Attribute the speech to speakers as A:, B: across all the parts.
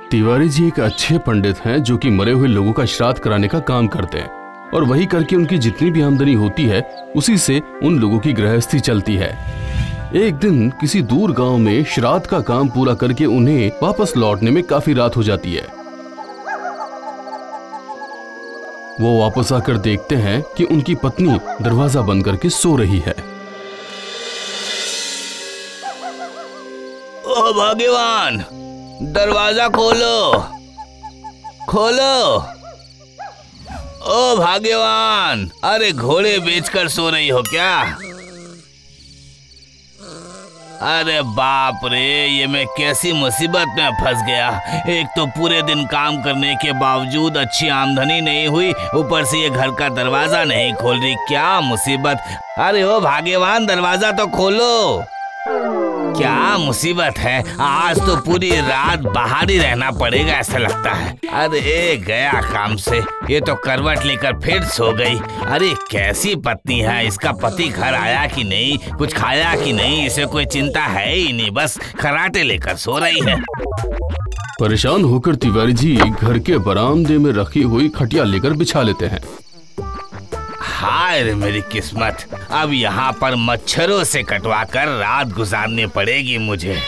A: तिवारी जी एक अच्छे पंडित हैं जो कि मरे हुए लोगों का श्राद्ध कराने का काम करते हैं और वही करके उनकी जितनी भी आमदनी होती है उसी से उन लोगों की गृहस्थी चलती है। एक दिन किसी दूर गांव में श्राद्ध का काम पूरा करके उन्हें वापस लौटने में काफी रात हो जाती है। वो वापस आकर देखते हैं कि उनकी पत्नी दरवाजा बंद करके सो रही है।
B: ओ भगवान, दरवाजा खोलो, खोलो। ओ भाग्यवान, अरे घोड़े बेचकर सो रही हो क्या? अरे बाप रे, ये मैं कैसी मुसीबत में फंस गया। एक तो पूरे दिन काम करने के बावजूद अच्छी आमदनी नहीं हुई, ऊपर से ये घर का दरवाजा नहीं खोल रही। क्या मुसीबत। अरे ओ भाग्यवान, दरवाजा तो खोलो। क्या मुसीबत है, आज तो पूरी रात बाहर ही रहना पड़ेगा ऐसा लगता है। अरे गया काम से, ये तो करवट लेकर फिर सो गई। अरे कैसी पत्नी है, इसका पति घर आया कि नहीं, कुछ खाया कि नहीं, इसे कोई चिंता है ही नहीं, बस खराटे लेकर सो रही है।
A: परेशान होकर तिवारी जी घर के बरामदे में रखी हुई खटिया लेकर बिछा लेते हैं।
B: हाय रे मेरी किस्मत, अब यहाँ पर मच्छरों से कटवाकर रात गुजारनी पड़ेगी मुझे।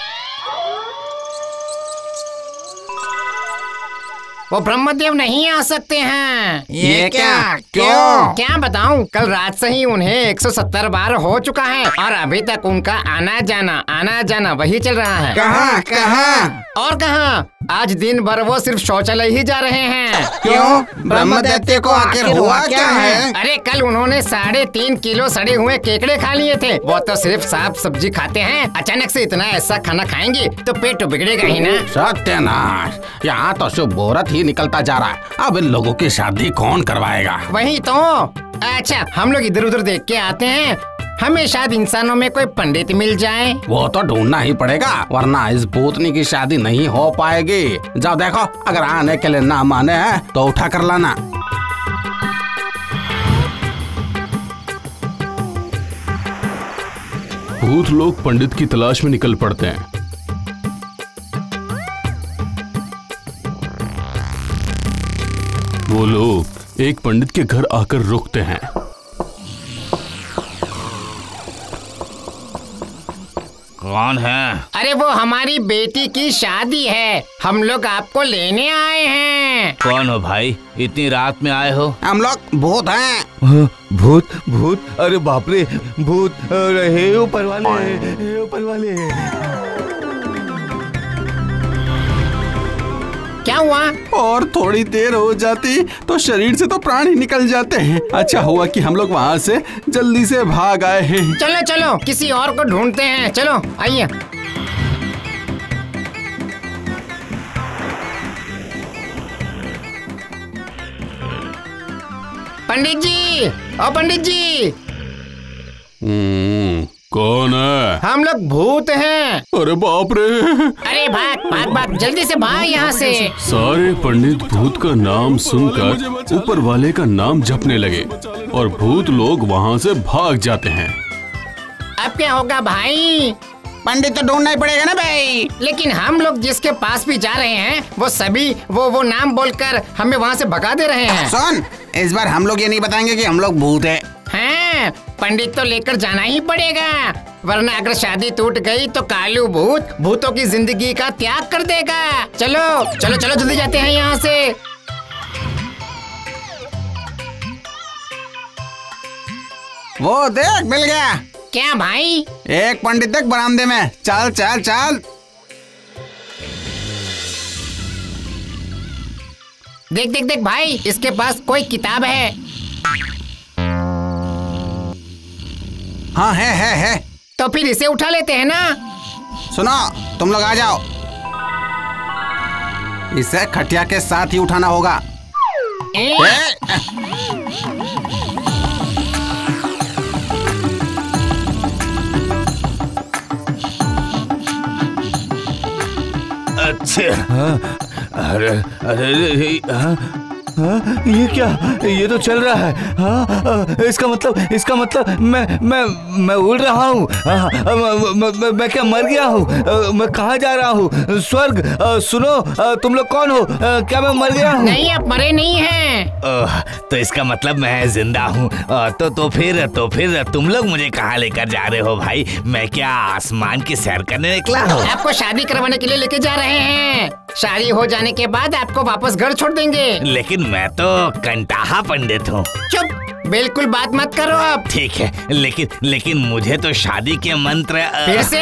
C: वो ब्रह्मदेव नहीं आ सकते हैं।
D: ये क्या? क्यों?
C: क्या बताऊं, कल रात से ही उन्हें 170 बार हो चुका है और अभी तक उनका आना जाना वही चल रहा है।
D: कहाँ कहाँ?
C: और कहाँ, आज दिन भर वो सिर्फ शौचालय ही जा रहे हैं।
D: क्यों? ब्रह्मदैत्य को आखिर हुआ क्या है?
C: अरे कल उन्होंने 3.5 किलो सड़े हुए केकड़े खा लिए थे। वो तो सिर्फ साग सब्जी खाते हैं, अचानक से इतना ऐसा खाना खाएंगे तो पेट तो बिगड़ेगा ही ना।
D: सत्यानाश, यहाँ तो शुभ मुहूर्त ही निकलता जा रहा है। अब इन लोगों की शादी कौन करवाएगा?
C: वही तो। अच्छा, हम लोग इधर उधर देख के आते हैं, हमें शायद इंसानों में कोई पंडित मिल जाए।
D: वो तो ढूंढना ही पड़ेगा, वरना इस भूतनी की शादी नहीं हो पाएगी। जाओ देखो, अगर आने के लिए ना माने हैं तो उठा कर लाना।
A: भूत लोग पंडित की तलाश में निकल पड़ते हैं। वो लोग एक पंडित के घर आकर रुकते हैं।
B: कौन है?
C: अरे वो हमारी बेटी की शादी है, हम लोग आपको लेने आए हैं।
B: कौन हो भाई, इतनी रात में आए हो?
D: हम लोग भूत हैं।
B: भूत भूत, अरे बाप रे, भूत। हे ऊपर वाले, हे ऊपर वाले।
C: क्या हुआ?
D: और थोड़ी देर हो जाती तो शरीर से तो प्राण ही निकल जाते हैं। अच्छा हुआ कि हम लोग वहाँ से जल्दी से भाग आए हैं।
C: चलो चलो, किसी और को ढूंढते हैं। चलो आइए। पंडित जी, ओ पंडित जी।
A: कौन है?
C: हम लोग भूत हैं।
A: अरे बाप रे।
C: अरे भाग भाग भाग, जल्दी से भाग यहाँ से।
A: सारे पंडित भूत का नाम सुनकर ऊपर वाले का नाम जपने लगे और भूत लोग वहाँ से भाग जाते हैं।
C: अब क्या होगा भाई?
D: पंडित तो ढूंढना ही पड़ेगा ना भाई।
C: लेकिन हम लोग जिसके पास भी जा रहे हैं वो सभी वो नाम बोलकर हमें वहाँ से भगा दे रहे हैं।
D: सुन, इस बार हम लोग ये नहीं बताएंगे कि हम लोग भूत हैं।
C: हाँ, पंडित तो लेकर जाना ही पड़ेगा, वरना अगर शादी टूट गई तो कालू भूत भूतों की जिंदगी का त्याग कर देगा। चलो चलो चलो, जल्दी जाते हैं यहाँ से।
D: वो देख, मिल गया।
C: क्या भाई?
D: एक पंडित तक बरामदे में। चल चल चल।
C: देख देख देख भाई, इसके पास कोई किताब है।
D: हाँ है।
C: तो फिर इसे उठा लेते हैं ना।
D: सुनो, तुम लोग आ जाओ। इसे खटिया के साथ ही उठाना होगा।
B: अच्छा, अरे अरे ये क्या, ये तो चल रहा है। हाँ, इसका मतलब मैं उड़ रहा हूँ। मैं क्या मर गया हूँ? मैं कहाँ जा रहा हूँ? स्वर्ग? सुनो, तुम लोग कौन हो? क्या मैं मर गया हूँ?
C: नहीं, आप मरे नहीं हैं।
B: तो इसका मतलब मैं जिंदा हूँ। तो फिर तुम लोग मुझे कहाँ लेकर जा रहे हो भाई? मैं क्या आसमान की सैर करने निकला हूँ?
C: आपको शादी करवाने के लिए लेके जा रहे हैं। शादी हो जाने के बाद आपको वापस घर छोड़ देंगे।
B: लेकिन मैं तो कंटाहा पंडित हूँ।
C: चुप, बिल्कुल बात मत करो आप।
B: ठीक है, लेकिन मुझे तो शादी के मंत्र
C: फिर से?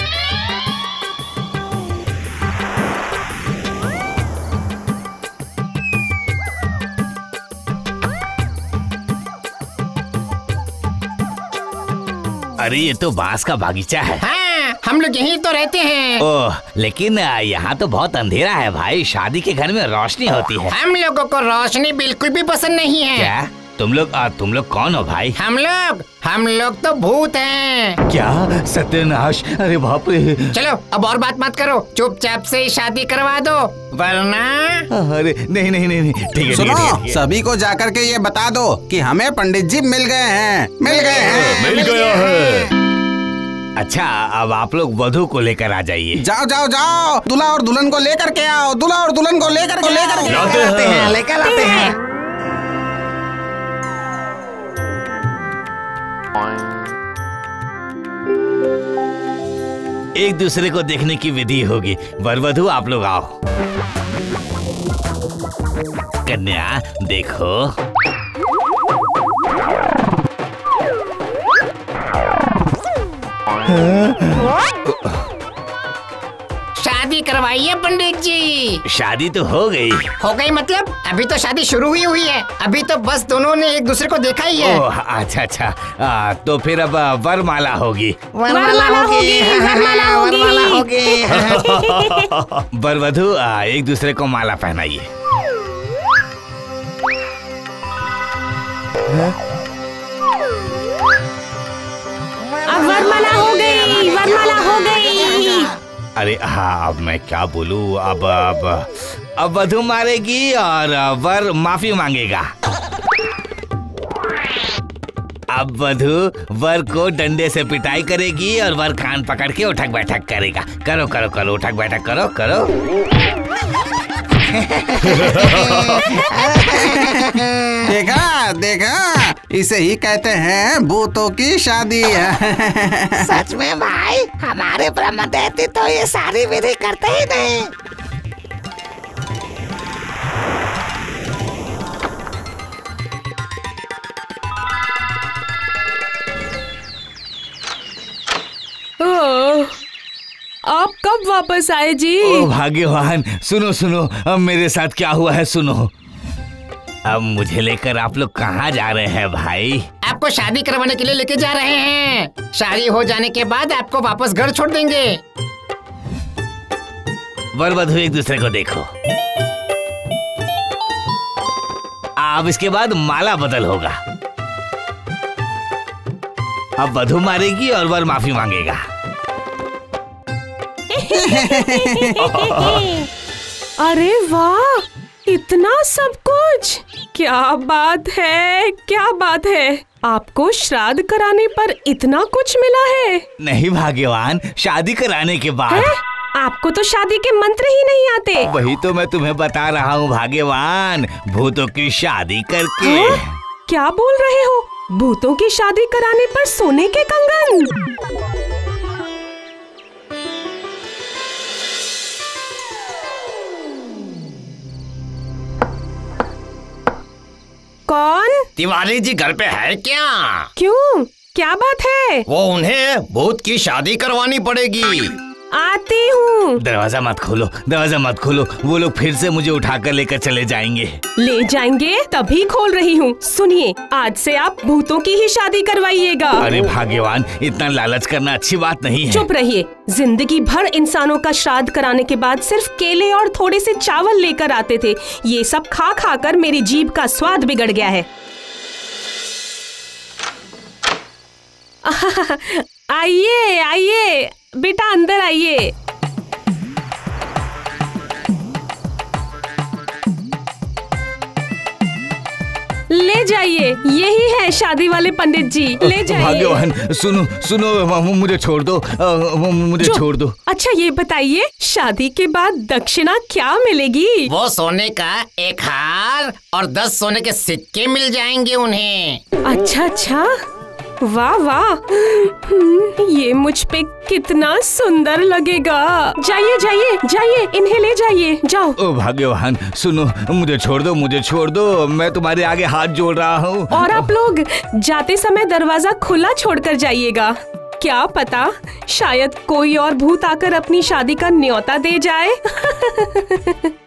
B: अरे ये तो बांस का बागीचा है।
C: हाँ, हम लोग यहीं तो रहते हैं।
B: ओह, लेकिन यहाँ तो बहुत अंधेरा है भाई। शादी के घर में रोशनी होती है।
C: हम लोगों को रोशनी बिल्कुल भी पसंद नहीं है।
B: क्या? तुम लोग कौन हो भाई?
C: हम लोग तो भूत हैं।
B: क्या? सत्यानाश! अरे बाप रे!
C: चलो अब और बात मत करो, चुपचाप से शादी करवा दो, वरना।
B: अरे नहीं, ठीक है।
D: सुनो, सभी को जाकर के ये बता दो कि हमें पंडित जी मिल गया है।
B: अच्छा, अब आप लोग वधू को लेकर आ जाइए।
D: जाओ, दूल्हा और दुल्हन को लेकर के आओ।
C: लेकर आते हैं।
B: एक दूसरे को देखने की विधि होगी। वर वधू आप लोग आओ। कन्या देखो।
C: शादी करवाइए पंडित जी।
B: शादी तो हो गई
C: मतलब? अभी तो शादी शुरू ही हुई है। अभी तो बस दोनों ने एक दूसरे को देखा ही है।
B: ओह, अच्छा। तो फिर अब वरमाला होगी। वर वधू एक दूसरे को माला पहनाइए।
E: अब वरमाला हो गई।
B: अरे हाँ, अब मैं क्या बोलूं? अब वधू मारेगी और वर माफी मांगेगा। अब वधू वर को डंडे से पिटाई करेगी और वर कान पकड़ के उठक बैठक करेगा। करो, उठक बैठक करो।
D: देखा, इसे ही कहते हैं भूतों की शादी।
C: सच में भाई, हमारे ब्रह्म देवता तो ये सारी विधि करते ही नहीं।
E: आप कब वापस आए जी?
B: ओ भाग्यवान, सुनो, अब मेरे साथ क्या हुआ है सुनो। अब मुझे लेकर आप लोग कहाँ जा रहे हैं भाई?
C: आपको शादी करवाने के लिए लेके जा रहे हैं। शादी हो जाने के बाद आपको वापस घर छोड़ देंगे।
B: वर वधू एक दूसरे को देखो। अब इसके बाद माला बदल होगा। अब वधू मारेगी और वर माफी मांगेगा।
E: अरे वाह, इतना सब कुछ! क्या बात है! आपको श्राद्ध कराने पर इतना कुछ मिला है?
B: नहीं भाग्यवान, शादी कराने के बाद
E: है? आपको तो शादी के मंत्र ही नहीं आते।
B: वही तो मैं तुम्हें बता रहा हूँ भाग्यवान, भूतों की शादी करके।
E: क्या बोल रहे हो? भूतों की शादी कराने पर सोने के कंगन? कौन?
C: तिवारी जी घर पे है क्या?
E: क्यों? क्या बात है?
C: वो उन्हें भूत की शादी करवानी पड़ेगी।
E: आती हूँ।
B: दरवाजा मत खोलो, वो लोग फिर से मुझे उठाकर लेकर चले जाएंगे।
E: ले जाएंगे तभी खोल रही हूँ। सुनिए, आज से आप भूतों की ही शादी करवाइएगा।
B: अरे भाग्यवान, इतना लालच करना अच्छी बात नहीं है।
E: चुप रहिए। जिंदगी भर इंसानों का श्राद्ध कराने के बाद सिर्फ केले और थोड़े से चावल लेकर आते थे। ये सब खा खा कर मेरी जीभ का स्वाद बिगड़ गया है। आइए बेटा, अंदर आइए। ले जाइए, यही है शादी वाले पंडित जी, ले जाइए।
B: भाग्यवान, सुनो सुनो, मुझे छोड़ दो, मुझे छोड़ दो।
E: अच्छा ये बताइए, शादी के बाद दक्षिणा क्या मिलेगी?
C: वो सोने का एक हार और 10 सोने के सिक्के मिल जाएंगे उन्हें।
E: अच्छा, वाह वाह, ये मुझ पे कितना सुंदर लगेगा। जाइए, इन्हें ले जाइए, जाओ।
B: ओ भाग्यवान, सुनो, मुझे छोड़ दो, मैं तुम्हारे आगे हाथ जोड़ रहा हूँ।
E: और आप लोग जाते समय दरवाजा खुला छोड़कर जाइएगा, क्या पता शायद कोई और भूत आकर अपनी शादी का न्योता दे जाए।